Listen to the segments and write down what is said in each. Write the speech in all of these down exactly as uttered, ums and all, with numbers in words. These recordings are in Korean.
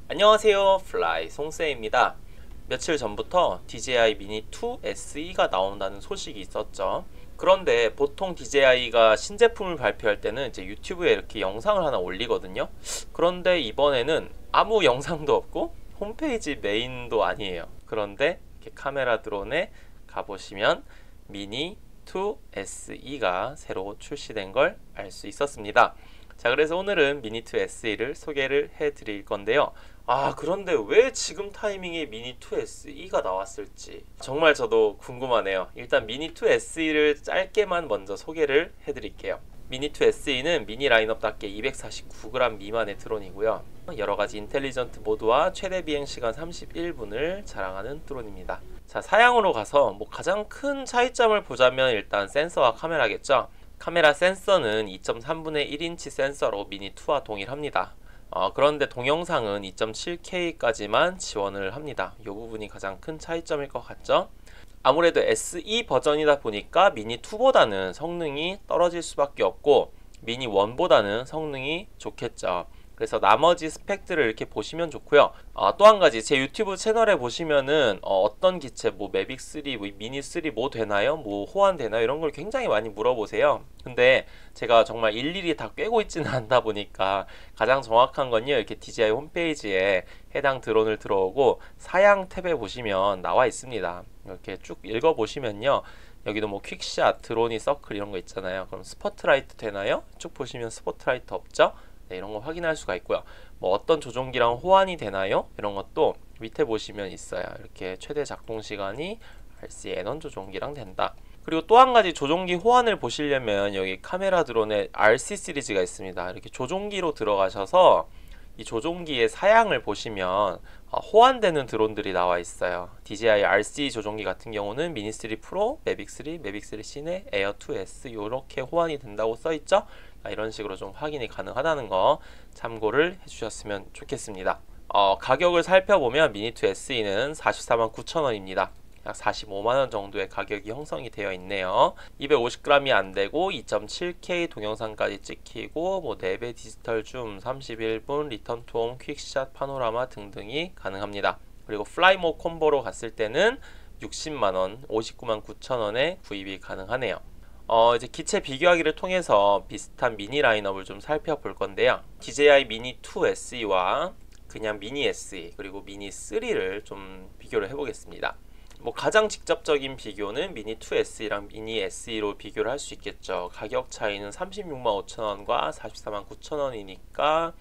안녕하세요, 플라이 송쌤입니다. 며칠 전부터 디제이아이 미니 투 에스이가 나온다는 소식이 있었죠. 그런데 보통 디제이아이가 신제품을 발표할 때는 이제 유튜브에 이렇게 영상을 하나 올리거든요. 그런데 이번에는 아무 영상도 없고 홈페이지 메인도 아니에요. 그런데 이렇게 카메라 드론에 가보시면 미니 투 에스이가 새로 출시된 걸 알 수 있었습니다. 자, 그래서 오늘은 미니 투 에스이를 소개를 해 드릴 건데요. 아, 그런데 왜 지금 타이밍에 미니 투 에스이가 나왔을지 정말 저도 궁금하네요. 일단 미니 투 에스이를 짧게만 먼저 소개를 해 드릴게요. 미니 투 에스이는 미니 라인업답게 이백사십구 그램 미만의 드론이고요. 여러가지 인텔리전트 모드와 최대 비행시간 삼십일 분을 자랑하는 드론입니다. 자, 사양으로 가서 뭐 가장 큰 차이점을 보자면 일단 센서와 카메라겠죠. 카메라 센서는 이 점 삼분의 일 인치 센서로 미니 투와 동일합니다. 어, 그런데 동영상은 이 점 칠 케이까지만 지원을 합니다. 이 부분이 가장 큰 차이점일 것 같죠? 아무래도 에스이 버전이다 보니까 미니 투보다는 성능이 떨어질 수밖에 없고 미니 원보다는 성능이 좋겠죠. 그래서 나머지 스펙들을 이렇게 보시면 좋고요. 어, 또 한 가지 제 유튜브 채널에 보시면은 어, 어떤 기체 뭐 매빅 쓰리, 뭐 미니 쓰리 뭐 되나요? 뭐 호환 되나요? 이런 걸 굉장히 많이 물어보세요. 근데 제가 정말 일일이 다 꿰고 있지는 않다 보니까 가장 정확한 건요, 이렇게 디제이아이 홈페이지에 해당 드론을 들어오고 사양 탭에 보시면 나와 있습니다. 이렇게 쭉 읽어 보시면요, 여기도 뭐 퀵샷, 드론이 서클 이런 거 있잖아요. 그럼 스포트라이트 되나요? 쭉 보시면 스포트라이트 없죠? 네, 이런 거 확인할 수가 있고요. 뭐 어떤 조종기랑 호환이 되나요? 이런 것도 밑에 보시면 있어요. 이렇게 최대 작동 시간이 알씨 애넌 조종기랑 된다. 그리고 또 한 가지 조종기 호환을 보시려면 여기 카메라 드론에 알씨 시리즈가 있습니다. 이렇게 조종기로 들어가셔서 이 조종기의 사양을 보시면 호환되는 드론들이 나와 있어요. 디제이아이 알씨 조종기 같은 경우는 미니 쓰리 프로, 매빅 쓰리, 매빅 쓰리 시네, 에어 투 에스 이렇게 호환이 된다고 써있죠. 이런 식으로 좀 확인이 가능하다는 거 참고를 해주셨으면 좋겠습니다. 어, 가격을 살펴보면 미니 투 에스이는 사십사만 구천 원입니다. 약 사십오만 원 정도의 가격이 형성이 되어 있네요. 이백오십 그램이 안되고 이 점 칠 케이 동영상까지 찍히고 뭐 네 배 디지털 줌, 삼십일 분 리턴 투 홈, 퀵샷, 파노라마 등등이 가능합니다. 그리고 플라이모 콤보로 갔을 때는 육십만 원, 오십구만 구천 원에 구입이 가능하네요. 어, 이제 기체 비교하기를 통해서 비슷한 미니 라인업을 좀 살펴볼 건데요. 디제이아이 미니 투 에스이와 그냥 미니 에스이 그리고 미니 쓰리를 좀 비교를 해보겠습니다. 뭐 가장 직접적인 비교는 미니 투 에스이랑 미니 에스이로 비교를 할 수 있겠죠. 가격 차이는 삼십육만 오천 원과 사십사만 구천 원이니까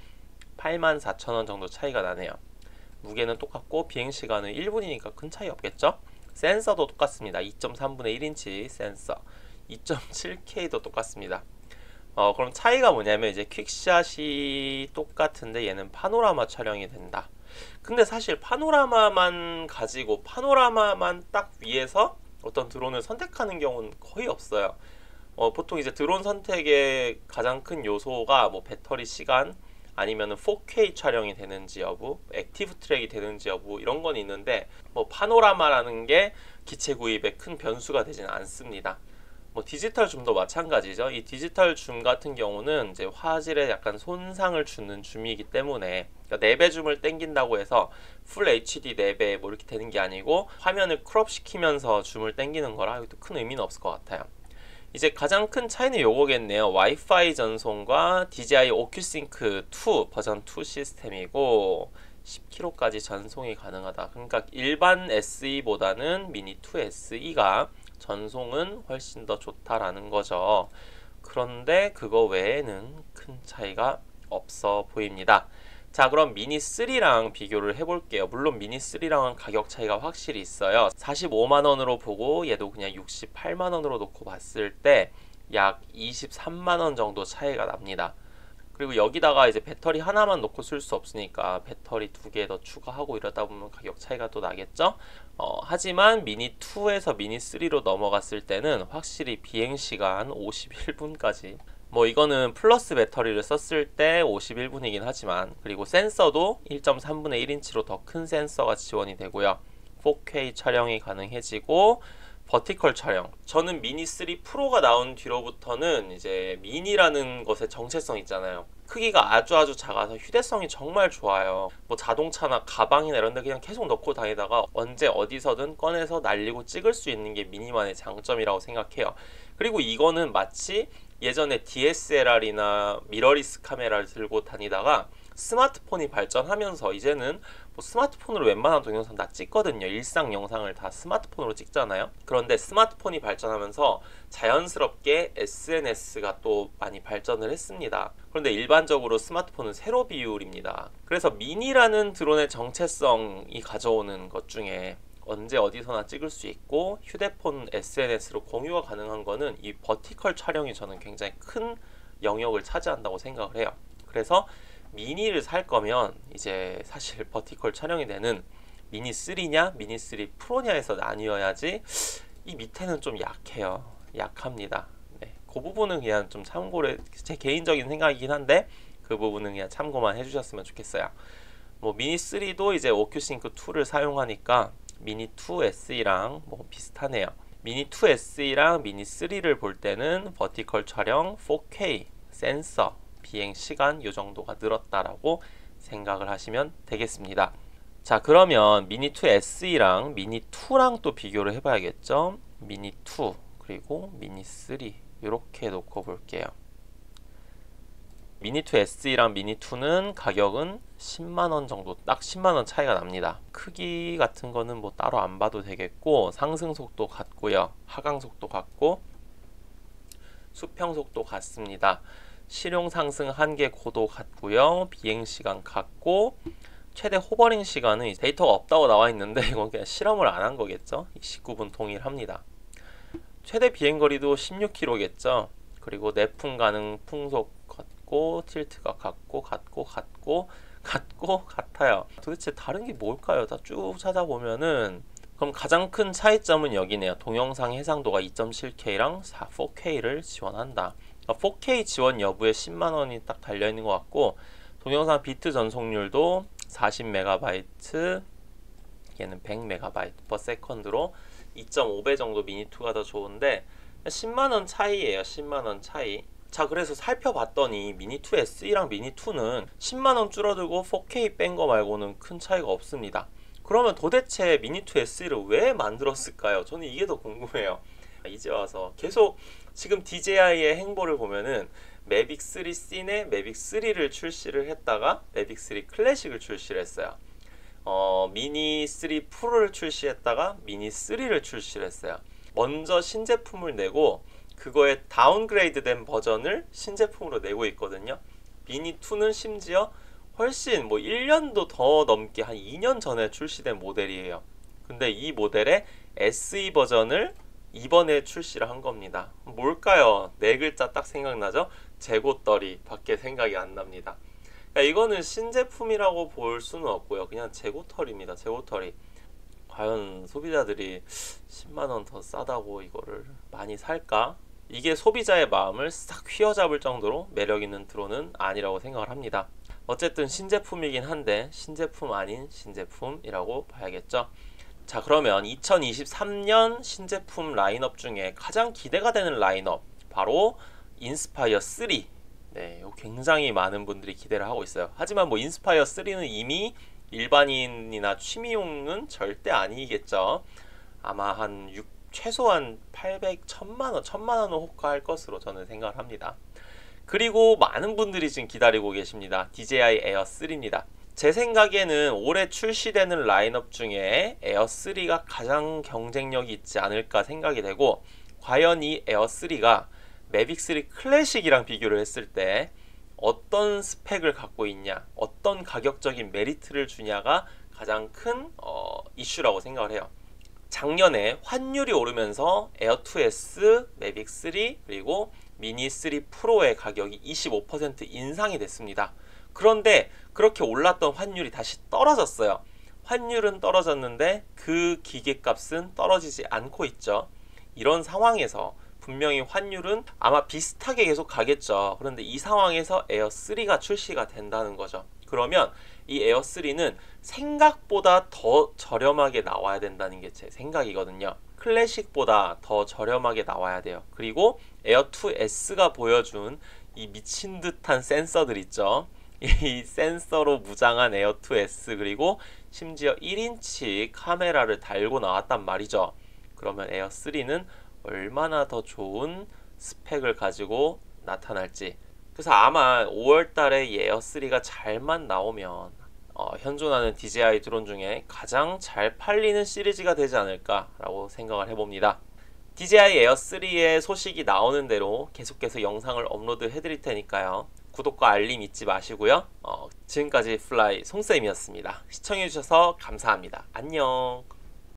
팔만 사천 원 정도 차이가 나네요. 무게는 똑같고 비행시간은 일 분이니까 큰 차이 없겠죠. 센서도 똑같습니다. 이 점 삼분의 일 인치 센서, 이 점 칠 케이도 똑같습니다. 어, 그럼 차이가 뭐냐면 이제 퀵샷이 똑같은데 얘는 파노라마 촬영이 된다. 근데 사실 파노라마만 가지고 파노라마만 딱 위에서 어떤 드론을 선택하는 경우는 거의 없어요. 어, 보통 이제 드론 선택의 가장 큰 요소가 뭐 배터리 시간 아니면은 포 케이 촬영이 되는지 여부, 액티브 트랙이 되는지 여부 이런 건 있는데 뭐 파노라마라는 게 기체 구입에 큰 변수가 되지는 않습니다. 뭐 디지털 줌도 마찬가지죠. 이 디지털 줌 같은 경우는 이제 화질에 약간 손상을 주는 줌이기 때문에, 그러니까 네 배 줌을 땡긴다고 해서 풀 에이치디 네 배 뭐 이렇게 되는 게 아니고 화면을 크롭 시키면서 줌을 땡기는 거라 이것도 큰 의미는 없을 것 같아요. 이제 가장 큰 차이는 요거겠네요. 와이파이 전송과 디제이아이 오큐싱크 투 버전 투 시스템이고 십 킬로미터까지 전송이 가능하다. 그러니까 일반 에스이보다는 미니 투 에스이가 전송은 훨씬 더 좋다라는 거죠. 그런데 그거 외에는 큰 차이가 없어 보입니다. 자, 그럼 미니 쓰리랑 비교를 해볼게요. 물론 미니 쓰리랑은 가격 차이가 확실히 있어요. 사십오만 원으로 보고 얘도 그냥 육십팔만 원으로 놓고 봤을 때 약 이십삼만 원 정도 차이가 납니다. 그리고 여기다가 이제 배터리 하나만 놓고 쓸 수 없으니까 배터리 두 개 더 추가하고 이러다 보면 가격 차이가 또 나겠죠? 어, 하지만 미니 투에서 미니 쓰리로 넘어갔을 때는 확실히 비행시간 오십일 분까지, 뭐 이거는 플러스 배터리를 썼을 때 오십일 분이긴 하지만, 그리고 센서도 일 점 삼분의 일 인치로 더 큰 센서가 지원이 되고요. 포 케이 촬영이 가능해지고 버티컬 촬영. 저는 미니 쓰리 프로가 나온 뒤로부터는 이제 미니라는 것의 정체성 있잖아요. 크기가 아주 아주 작아서 휴대성이 정말 좋아요. 뭐 자동차나 가방이나 이런 데 그냥 계속 넣고 다니다가 언제 어디서든 꺼내서 날리고 찍을 수 있는 게 미니만의 장점이라고 생각해요. 그리고 이거는 마치 예전에 디에스엘알이나 미러리스 카메라를 들고 다니다가 스마트폰이 발전하면서 이제는 뭐 스마트폰으로 웬만한 동영상 다 찍거든요. 일상 영상을 다 스마트폰으로 찍잖아요. 그런데 스마트폰이 발전하면서 자연스럽게 에스엔에스가 또 많이 발전을 했습니다. 그런데 일반적으로 스마트폰은 세로 비율입니다. 그래서 미니라는 드론의 정체성이 가져오는 것 중에 언제 어디서나 찍을 수 있고 휴대폰 에스엔에스로 공유가 가능한 거는 이 버티컬 촬영이 저는 굉장히 큰 영역을 차지한다고 생각을 해요. 그래서 미니를 살 거면 이제 사실 버티컬 촬영이 되는 미니 쓰리냐 미니 쓰리 프로냐에서 나뉘어야지. 이 밑에는 좀 약해요. 약합니다. 네, 그 부분은 그냥 좀 참고를, 제 개인적인 생각이긴 한데 그 부분은 그냥 참고만 해주셨으면 좋겠어요. 뭐 미니 쓰리도 이제 오큐싱크 투를 사용하니까 미니 투 에스이랑 뭐 비슷하네요. 미니 투 에스이랑 미니 쓰리를 볼 때는 버티컬 촬영, 포케이, 센서, 비행 시간 요 정도가 늘었다라고 생각을 하시면 되겠습니다. 자, 그러면 미니 투 에스이랑 미니 투랑 또 비교를 해봐야겠죠. 미니 투 그리고 미니 쓰리 이렇게 놓고 볼게요. 미니 투 에스이랑 미니 투는 가격은 십만 원 정도, 딱 십만 원 차이가 납니다. 크기 같은 거는 뭐 따로 안 봐도 되겠고, 상승 속도 같고요, 하강 속도 같고, 수평 속도 같습니다. 실용 상승 한계 고도 같고요, 비행 시간 같고, 최대 호버링 시간은 데이터가 없다고 나와 있는데 이건 그냥 실험을 안 한 거겠죠. 십구 분 동일합니다. 최대 비행거리도 십육 킬로미터겠죠. 그리고 내풍 가능 풍속 같고, 틸트가 같고 같고 같고 같고 같아요. 도대체 다른 게 뭘까요? 다 쭉 찾아보면은, 그럼 가장 큰 차이점은 여기네요. 동영상 해상도가 이 점 칠 케이랑 포케이를 지원한다. 포케이 지원 여부에 십만 원이 딱 달려있는 것 같고, 동영상 비트 전송률도 사십 메가바이트, 얘는 백 메가바이트 퍼 세컨드로 이 점 오 배 정도 미니 투가 더 좋은데 십만 원 차이예요. 십만 원 차이. 자, 그래서 살펴봤더니 미니 투 에스이랑 미니 투는 십만 원 줄어들고 포케이 뺀 거 말고는 큰 차이가 없습니다. 그러면 도대체 미니 투 에스이를 왜 만들었을까요? 저는 이게 더 궁금해요. 이제 와서 계속 지금 디제이아이의 행보를 보면은 매빅 쓰리 씬에 매빅 쓰리를 출시를 했다가 매빅 쓰리 클래식을 출시를 했어요. 어, 미니 쓰리 프로를 출시했다가 미니 쓰리를 출시를 했어요. 먼저 신제품을 내고 그거에 다운그레이드 된 버전을 신제품으로 내고 있거든요. 미니 투는 심지어 훨씬 뭐 일 년도 더 넘게 한 이 년 전에 출시된 모델이에요. 근데 이 모델의 에스이 버전을 이번에 출시를 한 겁니다. 뭘까요? 네 글자 딱 생각나죠? 재고떨이 밖에 생각이 안 납니다. 그러니까 이거는 신제품이라고 볼 수는 없고요. 그냥 재고떨입니다. 재고떨이. 과연 소비자들이 십만 원 더 싸다고 이거를 많이 살까? 이게 소비자의 마음을 싹 휘어잡을 정도로 매력 있는 드론은 아니라고 생각을 합니다. 어쨌든 신제품이긴 한데 신제품 아닌 신제품이라고 봐야겠죠. 자, 그러면 이천이십삼 년 신제품 라인업 중에 가장 기대가 되는 라인업, 바로 인스파이어 쓰리. 네, 굉장히 많은 분들이 기대를 하고 있어요. 하지만 뭐 인스파이어 쓰리는 이미 일반인이나 취미용은 절대 아니겠죠. 아마 한 육, 최소한 팔백, 천만 원, 천만 원은 호가할 것으로 저는 생각을 합니다. 그리고 많은 분들이 지금 기다리고 계십니다. 디제이아이 에어 쓰리입니다. 제 생각에는 올해 출시되는 라인업 중에 에어 쓰리가 가장 경쟁력이 있지 않을까 생각이 되고, 과연 이 에어 쓰리가 매빅 쓰리 클래식이랑 비교를 했을 때 어떤 스펙을 갖고 있냐, 어떤 가격적인 메리트를 주냐가 가장 큰 어, 이슈라고 생각을 해요. 작년에 환율이 오르면서 에어 투 에스, 매빅 쓰리 그리고 미니 쓰리 프로의 가격이 이십오 퍼센트 인상이 됐습니다. 그런데 그렇게 올랐던 환율이 다시 떨어졌어요. 환율은 떨어졌는데 그 기계값은 떨어지지 않고 있죠. 이런 상황에서 분명히 환율은 아마 비슷하게 계속 가겠죠. 그런데 이 상황에서 에어 쓰리가 출시가 된다는 거죠. 그러면 이 에어 쓰리는 생각보다 더 저렴하게 나와야 된다는 게 제 생각이거든요. 클래식보다 더 저렴하게 나와야 돼요. 그리고 에어 투 에스가 보여준 이 미친 듯한 센서들 있죠. 이 센서로 무장한 에어 투 에스 그리고 심지어 일 인치 카메라를 달고 나왔단 말이죠. 그러면 에어 쓰리는 얼마나 더 좋은 스펙을 가지고 나타날지. 그래서 아마 오월 달에 이 에어 쓰리가 잘만 나오면 어, 현존하는 디제이아이 드론 중에 가장 잘 팔리는 시리즈가 되지 않을까라고 생각을 해봅니다. 디제이아이 에어 쓰리의 소식이 나오는 대로 계속해서 영상을 업로드 해드릴 테니까요. 구독과 알림 잊지 마시고요. 어, 지금까지 플라이 송쌤이었습니다. 시청해주셔서 감사합니다. 안녕.